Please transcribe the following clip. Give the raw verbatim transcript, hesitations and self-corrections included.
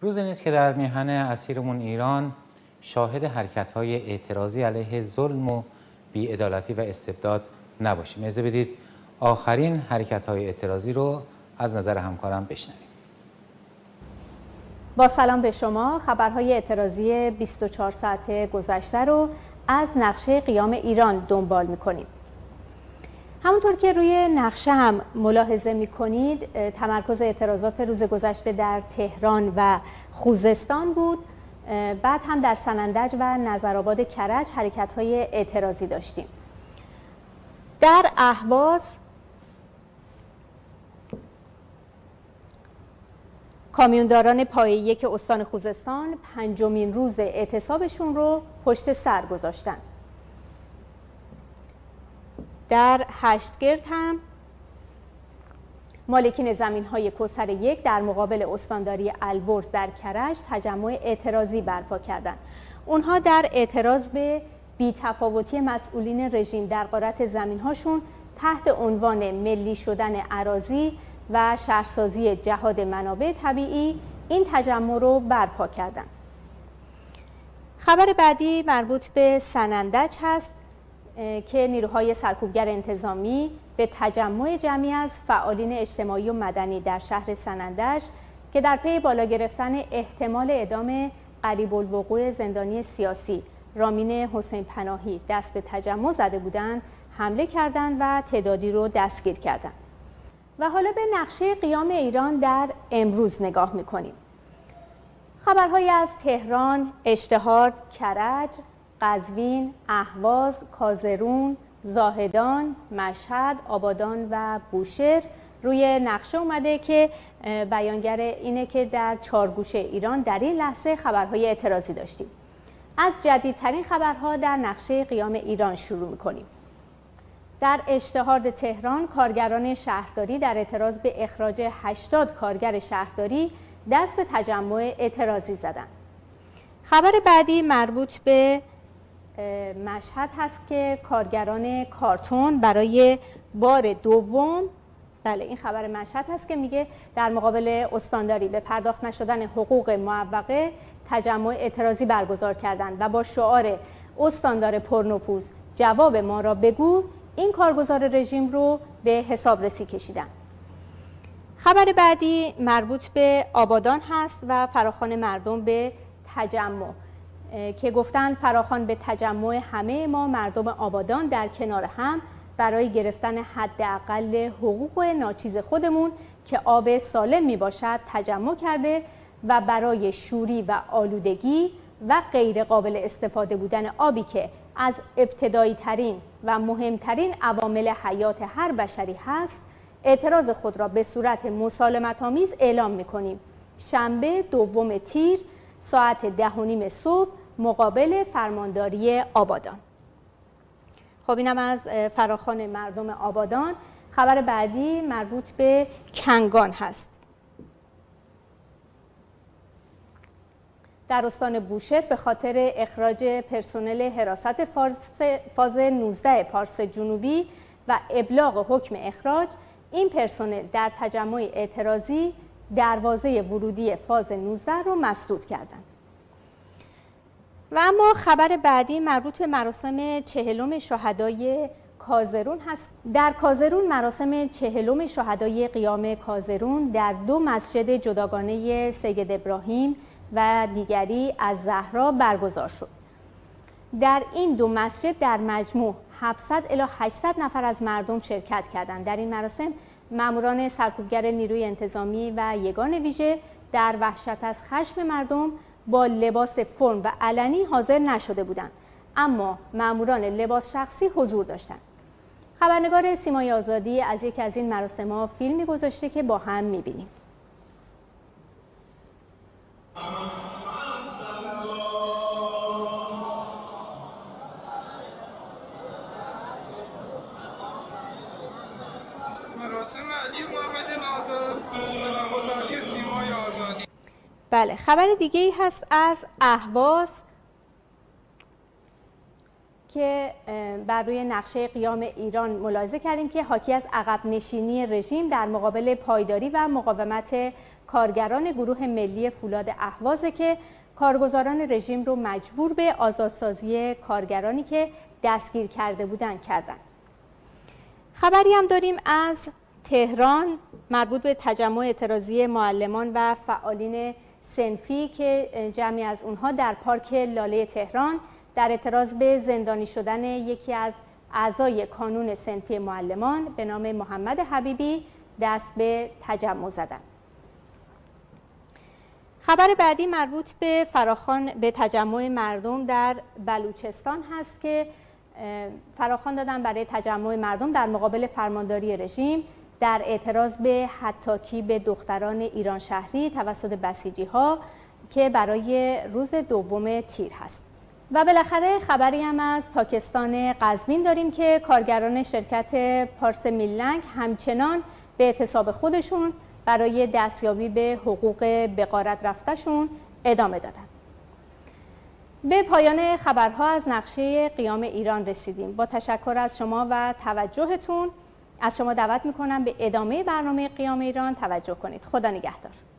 روزی نیست که در میهن اسیرمون ایران شاهد حرکت‌های اعتراضی علیه ظلم و بی‌عدالتی و استبداد نباشیم. اجازه بدید آخرین حرکت‌های اعتراضی رو از نظر همکارم بشنویم. با سلام به شما، خبرهای اعتراضی بیست و چهار ساعت گذشته رو از نقشه قیام ایران دنبال می‌کنیم. همونطور که روی نقشه هم ملاحظه می‌کنید، تمرکز اعتراضات روز گذشته در تهران و خوزستان بود. بعد هم در سنندج و نظرآباد کرج حرکت‌های اعتراضی داشتیم. در اهواز کامیونداران پایه یک استان خوزستان پنجمین روز اعتصابشون رو پشت سر گذاشتن. در هشتگرد هم مالکین زمین‌های کوثر یک در مقابل استانداری البرز در کرج تجمع اعتراضی برپا کردند. اونها در اعتراض به بی‌تفاوتی مسئولین رژیم در غارت زمین‌هاشون تحت عنوان ملی شدن اراضی و شهرسازی جهاد منابع طبیعی این تجمع رو برپا کردند. خبر بعدی مربوط به سنندج هست که نیروهای سرکوبگر انتظامی به تجمع جمعی از فعالین اجتماعی و مدنی در شهر سنندج که در پی بالا گرفتن احتمال اعدام قریب الوقوع زندانی سیاسی رامین حسین پناهی دست به تجمع زده بودند حمله کردند و تعدادی رو دستگیر کردند. و حالا به نقشه قیام ایران در امروز نگاه می‌کنیم. خبرهایی از تهران، اشتهارد، کرج، قزوین، اهواز، کازرون، زاهدان، مشهد، آبادان و بوشهر روی نقشه اومده که بیانگر اینه که در چهارگوشه ایران در این لحظه خبرهای اعتراضی داشتیم. از جدیدترین خبرها در نقشه قیام ایران شروع می‌کنیم. در اشتهارد تهران کارگران شهرداری در اعتراض به اخراج هشتاد کارگر شهرداری دست به تجمع اعتراضی زدند. خبر بعدی مربوط به مشهد هست که کارگران کارتون برای بار دوم، بله این خبر مشهد هست که میگه در مقابل استانداری به پرداخت نشدن حقوق معوقه تجمع اعتراضی برگزار کردند و با شعار استاندار پرنفوذ جواب ما را بگو این کارگزار رژیم رو به حسابرسی کشیدن. خبر بعدی مربوط به آبادان هست و فراخوان مردم به تجمع که گفتن فراخوان به تجمع همه ما مردم آبادان در کنار هم برای گرفتن حداقل حقوق ناچیز خودمون که آب سالم می باشد تجمع کرده و برای شوری و آلودگی و غیر قابل استفاده بودن آبی که از ابتدایی ترین و مهمترین عوامل حیات هر بشری هست اعتراض خود را به صورت مسالمت آمیز اعلام می‌کنیم. شنبه دوم تیر ساعت ده و نیم صبح مقابل فرمانداری آبادان. خب اینم از فراخوان مردم آبادان. خبر بعدی مربوط به کنگان هست. در استان بوشهر به خاطر اخراج پرسنل حراست فاز نوزده پارس جنوبی و ابلاغ حکم اخراج این پرسنل در تجمع اعتراضی دروازه ورودی فاز نوزده رو مسدود کردند. و اما خبر بعدی مربوط به مراسم چهلم شهدای کازرون هست. در کازرون مراسم چهلم شهدای قیام کازرون در دو مسجد جداگانه سید ابراهیم و دیگری از زهرا برگزار شد. در این دو مسجد در مجموع هفتصد الی هشتصد نفر از مردم شرکت کردند. در این مراسم ماموران سرکوبگر نیروی انتظامی و یگان ویژه در وحشت از خشم مردم با لباس فرم و علنی حاضر نشده بودند، اما ماموران لباس شخصی حضور داشتند. خبرنگار سیمای آزادی از یکی از این مراسم‌ها فیلمی گذاشته که با هم می‌بینیم. مراسم علی محمد ناظر سلام‌گزاری سیمای آزادی. بله، خبر دیگه ای هست از اهواز که بر روی نقشه قیام ایران ملاحظه کردیم که حاکی از عقب نشینی رژیم در مقابل پایداری و مقاومت کارگران گروه ملی فولاد اهواز که کارگزاران رژیم رو مجبور به آزادسازی کارگرانی که دستگیر کرده بودند کردند. خبری هم داریم از تهران مربوط به تجمع اعتراضی معلمان و فعالین صنفی که جمعی از اونها در پارک لاله تهران در اعتراض به زندانی شدن یکی از اعضای کانون صنفی معلمان به نام محمد حبیبی دست به تجمع زدند. خبر بعدی مربوط به فراخوان به تجمع مردم در بلوچستان هست که فراخوان دادن برای تجمع مردم در مقابل فرمانداری رژیم در اعتراض به حطاکی به دختران ایران شهری توسط بسیجی ها که برای روز دوم تیر هست. و بالاخره خبری هم از تاکستان قزوین داریم که کارگران شرکت پارس میلنگ همچنان به اعتصاب خودشون برای دستیابی به حقوق بغارت رفتهشون ادامه دادن. به پایان خبرها از نقشه قیام ایران رسیدیم. با تشکر از شما و توجهتون از شما دعوت میکنم به ادامه برنامه قیام ایران توجه کنید. خدا نگهدار.